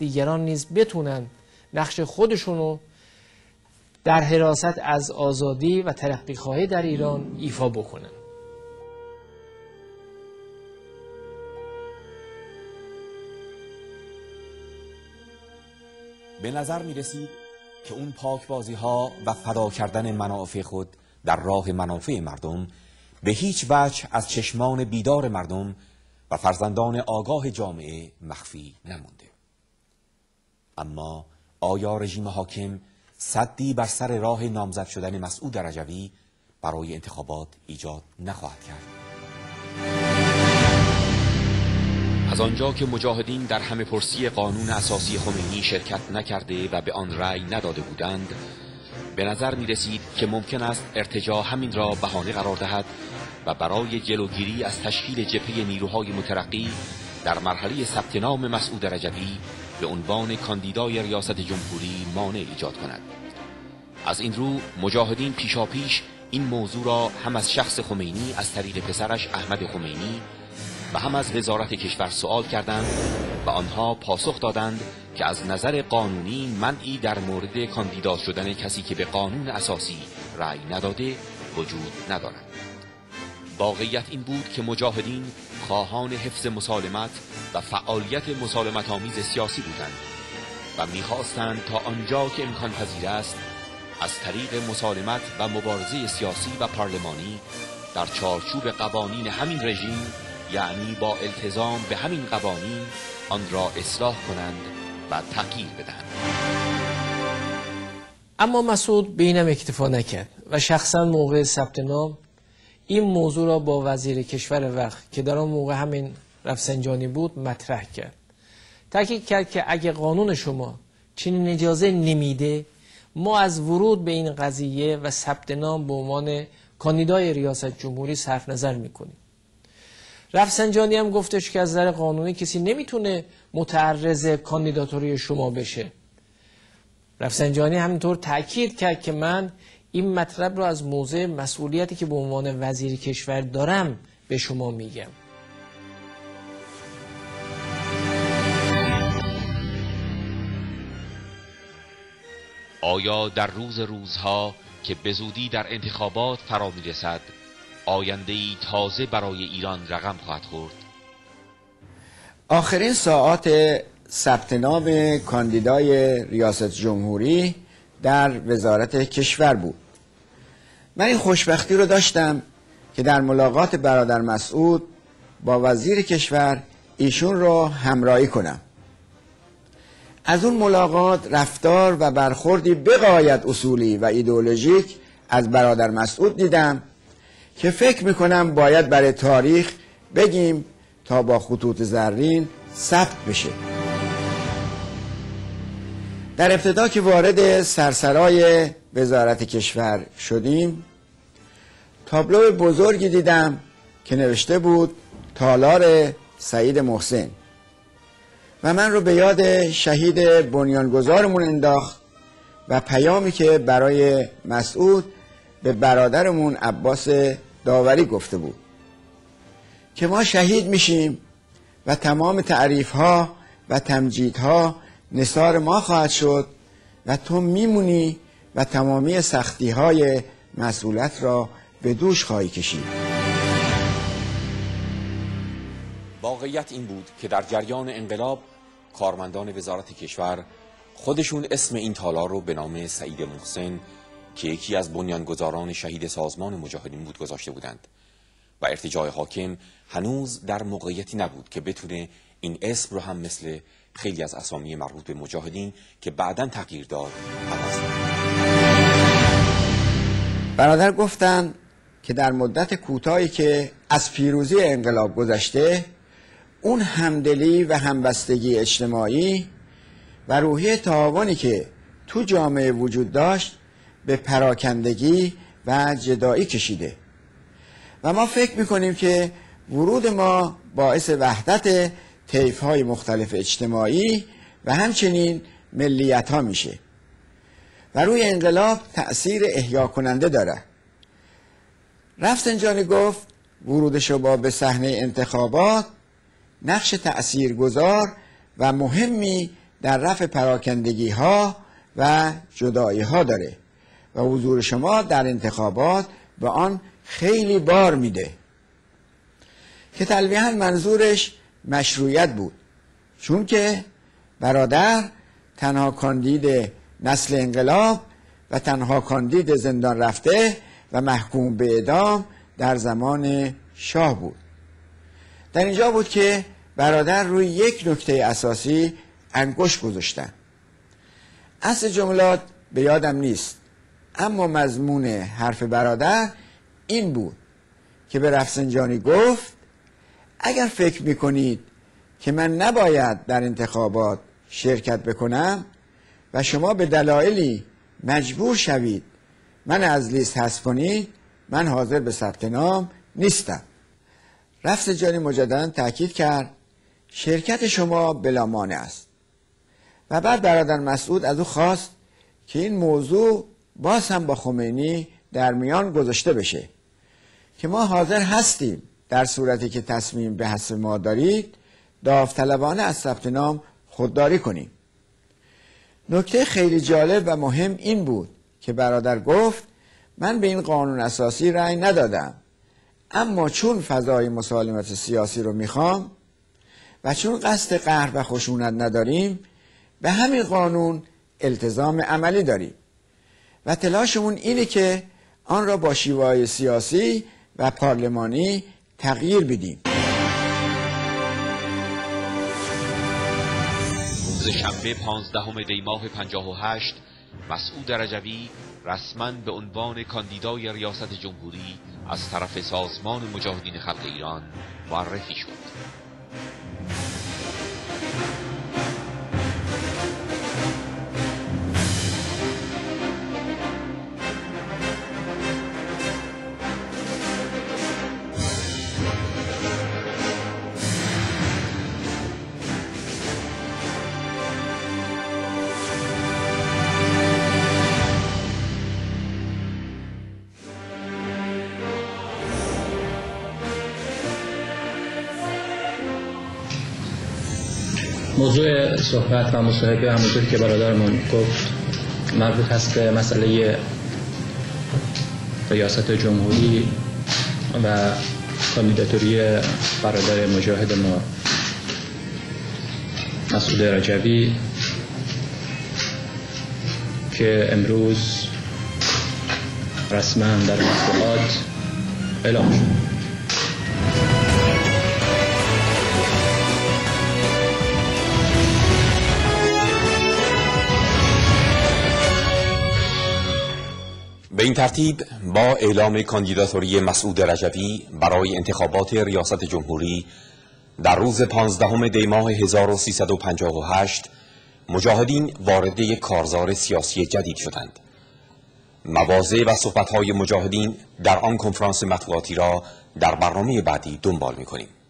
دیگران نیز بتونن نقش خودشونو در حراست از آزادی و ترقی خواهی در ایران ایفا بکنن. به نظر می رسید که اون پاکبازی ها و فدا کردن منافع خود در راه منافع مردم به هیچ وجه از چشمان بیدار مردم و فرزندان آگاه جامعه مخفی نمونده. اما آیا رژیم حاکم سدی بر سر راه نامزد شدن مسعود رجوی برای انتخابات ایجاد نخواهد کرد؟ از آنجا که مجاهدین در همه پرسی قانون اساسی خمینی شرکت نکرده و به آن رأی نداده بودند، به نظر می رسید که ممکن است ارتجاع همین را بهانه قرار دهد و برای جلوگیری از تشکیل جبهه نیروهای مترقی در مرحله ثبت نام مسعود رجوی به عنوان کاندیدای ریاست جمهوری مانع ایجاد کند. از این رو مجاهدین پیشاپیش این موضوع را هم از شخص خمینی از طریق پسرش احمد خمینی و هم از وزارت کشور سوال کردند و آنها پاسخ دادند که از نظر قانونی منعی در مورد کاندیدا شدن کسی که به قانون اساسی رأی نداده وجود ندارد. واقعیت این بود که مجاهدین خواهان حفظ مسالمت و فعالیت مسالمت آمیز سیاسی بودند و می‌خواستند تا آنجا که امکان پذیر است از طریق مسالمت و مبارزه سیاسی و پارلمانی در چارچوب قوانین همین رژیم، یعنی با التزام به همین قوانین، آن را اصلاح کنند و تغییر بدهند. اما مسعود به اینم اکتفا نکرد و شخصا موقع ثبت نام این موضوع را با وزیر کشور وقت که در آن موقع همین رفسنجانی بود مطرح کرد. تاکید کرد که اگه قانون شما چنین اجازه نمیده، ما از ورود به این قضیه و ثبت نام به عنوان کاندیدای ریاست جمهوری صرف نظر میکنیم. رفسنجانی هم گفتش که از نظر قانونی کسی نمیتونه متعرض کاندیداتوری شما بشه. رفسنجانی همینطور تاکید کرد که من این مطلب رو از موضع مسئولیتی که به عنوان وزیر کشور دارم به شما میگم. آیا در روزها که به زودی در انتخابات فرا میرسد آینده‌ای تازه برای ایران رقم خواهد خورد؟ آخرین ساعات ثبت نام کاندیدای ریاست جمهوری در وزارت کشور بود. من این خوشبختی رو داشتم که در ملاقات برادر مسعود با وزیر کشور ایشون رو همراهی کنم. از اون ملاقات رفتار و برخوردی بغایت اصولی و ایدئولوژیک از برادر مسعود دیدم که فکر میکنم باید برای تاریخ بگیم تا با خطوط زرین ثبت بشه. در ابتدا که وارد سرسرای وزارت کشور شدیم، تابلو بزرگی دیدم که نوشته بود تالار سعید محسن و من رو به یاد شهید بنیانگذارمون انداخت و پیامی که برای مسعود به برادرمون عباس داوری گفته بود که ما شهید میشیم و تمام تعریف‌ها و تمجیدها نثار ما خواهد شد و تو میمونی و تمامی سختی‌های مسئولیت را به دوش خواهی کشید. واقعیت این بود که در جریان انقلاب کارمندان وزارت کشور خودشون اسم این تالار رو به نام سعید محسن که یکی از بنیانگذاران شهید سازمان مجاهدین بود گذاشته بودند و ارتجاع حاکم هنوز در موقعیتی نبود که بتونه این اسم رو هم مثل خیلی از اسامی مربوط به مجاهدین که بعداً تغییر داد عوض کرد. برادر گفتن که در مدت کوتاهی که از پیروزی انقلاب گذشته، اون همدلی و همبستگی اجتماعی و روحیه تعاونی که تو جامعه وجود داشت به پراکندگی و جدایی کشیده و ما فکر میکنیم که ورود ما باعث وحدت طیف‌های مختلف اجتماعی و همچنین ملیت ها میشه و روی انقلاب تأثیر احیا کننده داره. رفسنجانی گفت ورود شما به صحنه انتخابات نقش تأثیرگذار و مهمی در رفع پراکندگی ها و جدایی ها داره و حضور شما در انتخابات به آن خیلی بار میده که تلویحاً منظورش مشروعیت بود، چون که برادر تنها کاندید نسل انقلاب و تنها کاندید زندان رفته و محکوم به اعدام در زمان شاه بود. در اینجا بود که برادر روی یک نکته اساسی انگشت گذاشتن. اصل جملات به یادم نیست، اما مضمون حرف برادر این بود که به رفسنجانی گفت اگر فکر میکنید که من نباید در انتخابات شرکت بکنم و شما به دلایلی مجبور شوید من از لیست حذف کنید، من حاضر به ثبت نام نیستم. رفسنجانی مجددا تاکید کرد شرکت شما بلا مانع است و بعد برادر مسعود از او خواست که این موضوع باز هم با خمینی در میان گذاشته بشه که ما حاضر هستیم در صورتی که تصمیم به حذف ما دارید داوطلبانه از ثبت نام خودداری کنیم. نکته خیلی جالب و مهم این بود که برادر گفت من به این قانون اساسی رأی ندادم، اما چون فضای مسالمت سیاسی رو میخوام و چون قصد قهر و خشونت نداریم به همین قانون التزام عملی داریم و تلاشمون اینه که آن را با شیوه‌های سیاسی و پارلمانی تغییر بدیم. روز شنبه 15 دی ماه 58 مسعود رجوی رسما به عنوان کاندیدای ریاست جمهوری از طرف سازمان مجاهدین خلق ایران معرفی شد. موضوع صحبت و مصاحبه همونطور که برادرمون گفت مربوط هست به مسئله ریاست جمهوری و کاندیداتوری برادر مجاهد ما مسعود رجوی که امروز رسما در مطبوعات اعلام شد. به این ترتیب با اعلام کاندیداتوری مسعود رجوی برای انتخابات ریاست جمهوری در روز 15 دی ماه 1358 مجاهدین وارد یک کارزار سیاسی جدید شدند. مواضع و صحبت‌های مجاهدین در آن کنفرانس مطبوعاتی را در برنامه بعدی دنبال می‌کنیم.